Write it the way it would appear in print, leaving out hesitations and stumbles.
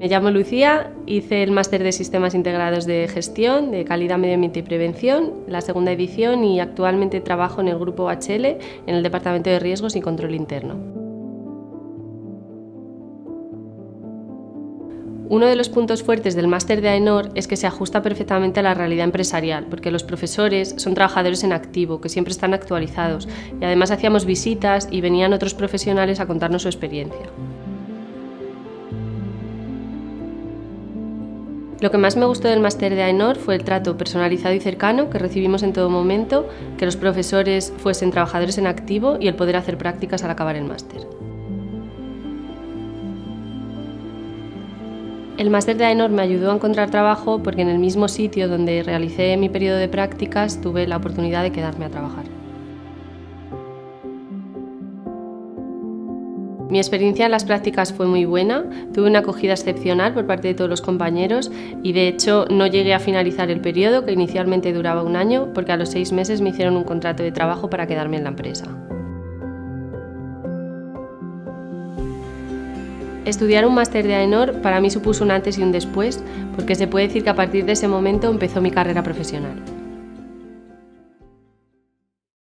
Me llamo Lucía, hice el máster de Sistemas Integrados de Gestión, de Calidad, Medio Ambiente y Prevención, la segunda edición, y actualmente trabajo en el Grupo HL en el Departamento de Riesgos y Control Interno. Uno de los puntos fuertes del máster de AENOR es que se ajusta perfectamente a la realidad empresarial, porque los profesores son trabajadores en activo, que siempre están actualizados, y además hacíamos visitas y venían otros profesionales a contarnos su experiencia. Lo que más me gustó del máster de AENOR fue el trato personalizado y cercano que recibimos en todo momento, que los profesores fuesen trabajadores en activo y el poder hacer prácticas al acabar el máster. El máster de AENOR me ayudó a encontrar trabajo porque en el mismo sitio donde realicé mi periodo de prácticas tuve la oportunidad de quedarme a trabajar. Mi experiencia en las prácticas fue muy buena, tuve una acogida excepcional por parte de todos los compañeros y de hecho no llegué a finalizar el periodo, que inicialmente duraba 1 año, porque a los 6 meses me hicieron un contrato de trabajo para quedarme en la empresa. Estudiar un máster de AENOR para mí supuso un antes y un después, porque se puede decir que a partir de ese momento empezó mi carrera profesional.